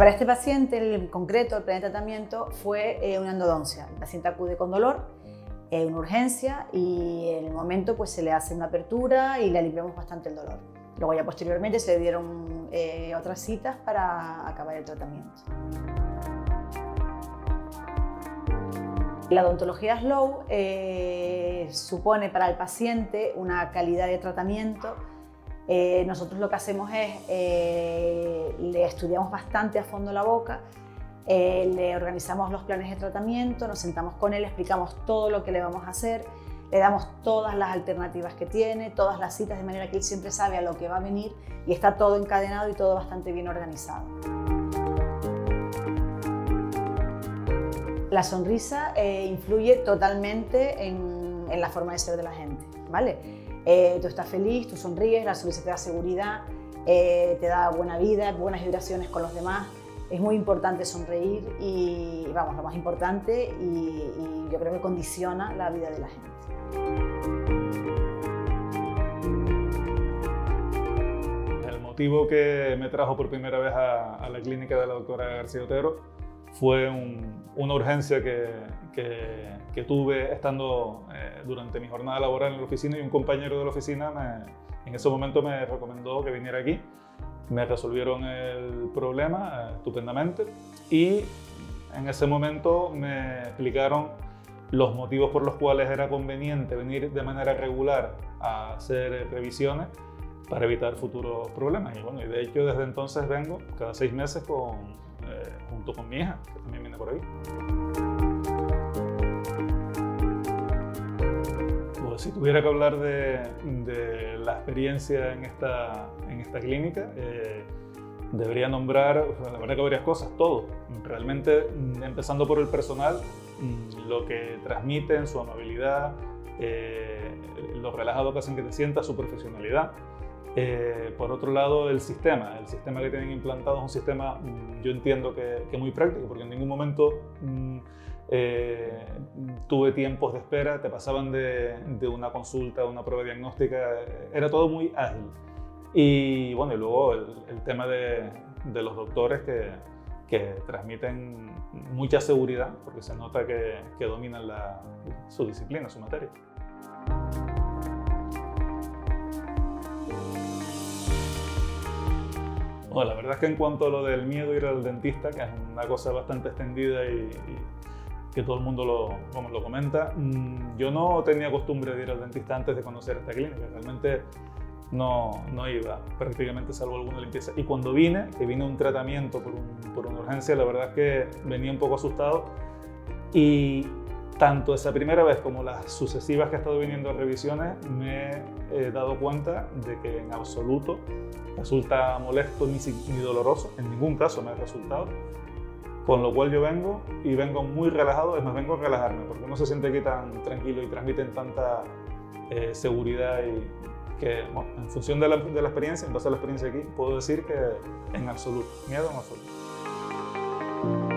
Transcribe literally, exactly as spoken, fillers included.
para este paciente en concreto, el plan de tratamiento fue eh, una endodoncia. El paciente acude con dolor, eh, una urgencia, y en el momento pues, se le hace una apertura y le aliviamos bastante el dolor. Luego ya posteriormente se le dieron eh, otras citas para acabar el tratamiento. La odontología Slow eh, supone para el paciente una calidad de tratamiento. Eh, nosotros lo que hacemos es, eh, le estudiamos bastante a fondo la boca, eh, le organizamos los planes de tratamiento, nos sentamos con él, explicamos todo lo que le vamos a hacer, le damos todas las alternativas que tiene, todas las citas, de manera que él siempre sabe a lo que va a venir y está todo encadenado y todo bastante bien organizado. La sonrisa eh, influye totalmente en, en la forma de ser de la gente, ¿vale? Eh, tú estás feliz, tú sonríes, la sonrisa te da seguridad, eh, te da buena vida, buenas vibraciones con los demás. Es muy importante sonreír y, vamos, lo más importante, y, y yo creo que condiciona la vida de la gente. El motivo que me trajo por primera vez a, a la clínica de la doctora García Otero fue un, una urgencia que, que, que tuve estando eh, durante mi jornada laboral en la oficina, y un compañero de la oficina me, en ese momento me recomendó que viniera aquí. Me resolvieron el problema eh, estupendamente, y en ese momento me explicaron los motivos por los cuales era conveniente venir de manera regular a hacer revisiones para evitar futuros problemas. Y bueno, y de hecho desde entonces vengo cada seis meses con, eh, junto con mi hija, que también viene por ahí. Pues si tuviera que hablar de, de la experiencia en esta, en esta clínica, eh, debería nombrar, la verdad que varias cosas, todo. Realmente, empezando por el personal, lo que transmiten, su amabilidad, eh, lo relajado que hacen que te sientas, su profesionalidad. Eh, por otro lado, el sistema. El sistema que tienen implantado es un sistema, yo entiendo que, que muy práctico, porque en ningún momento mm, eh, tuve tiempos de espera, te pasaban de, de una consulta a una prueba diagnóstica, era todo muy ágil. Y bueno, y luego el, el tema de, de los doctores que, que transmiten mucha seguridad, porque se nota que, que dominan la, su disciplina, su materia. Bueno, la verdad es que en cuanto a lo del miedo a ir al dentista, que es una cosa bastante extendida y, y que todo el mundo lo, como lo comenta, yo no tenía costumbre de ir al dentista antes de conocer esta clínica. Realmente no, no iba, prácticamente, salvo alguna limpieza. Y cuando vine, que vine a un tratamiento por, un, por una urgencia, la verdad es que venía un poco asustado, y tanto esa primera vez como las sucesivas que he estado viniendo a revisiones me he dado cuenta de que en absoluto resulta molesto ni, ni doloroso, en ningún caso me ha resultado, con lo cual yo vengo y vengo muy relajado, es más, vengo a relajarme, porque uno se siente aquí tan tranquilo y transmiten tanta eh, seguridad, y que, bueno, en función de la, de la experiencia, en base a la experiencia aquí, puedo decir que en absoluto, miedo en absoluto.